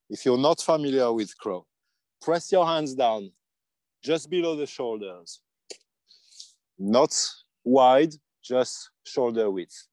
if you're not familiar with crow, press your hands down just below the shoulders. Not wide, just shoulder width.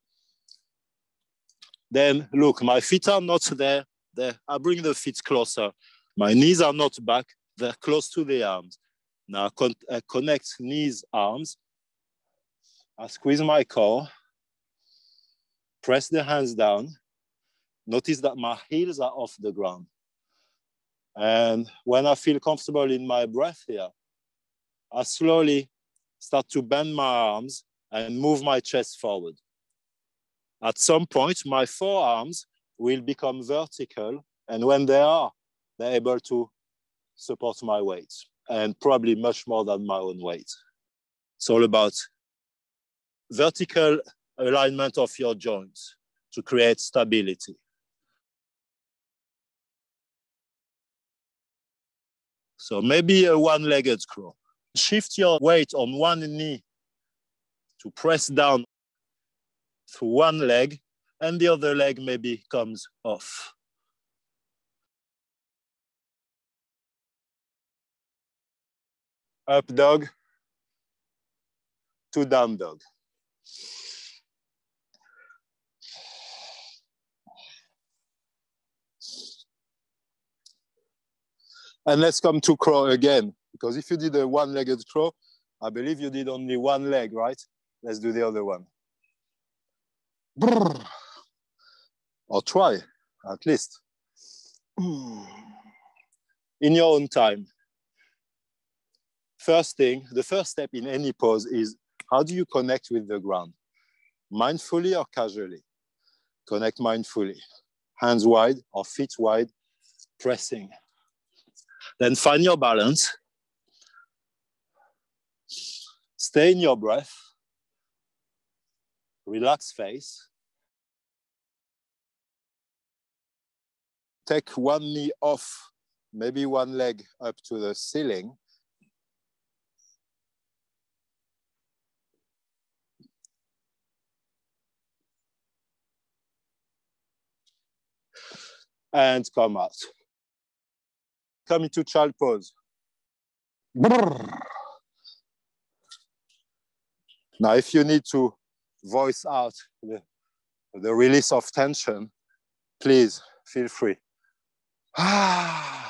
Then look, my feet are not there. I bring the feet closer. My knees are not back, they're close to the arms. Now I connect knees, arms. I squeeze my core, press the hands down. Notice that my heels are off the ground. And when I feel comfortable in my breath here, I slowly start to bend my arms and move my chest forward. At some point, my forearms will become vertical, and when they are, they're able to support my weight, and probably much more than my own weight. It's all about vertical alignment of your joints to create stability. So maybe a one-legged crow. Shift your weight on one knee to press down through one leg, and the other leg maybe comes off. Up dog to down dog. And let's come to crow again, because if you did a one-legged crow, I believe you did only one leg, right? Let's do the other one. Or try, at least. In your own time. First thing, the first step in any pose is, how do you connect with the ground? Mindfully or casually? Connect mindfully. Hands wide or feet wide, pressing. Then find your balance. Stay in your breath. Relax face. Take one knee off, maybe one leg up to the ceiling. And come out. Come into child pose. Now, if you need to voice out the release of tension, please feel free.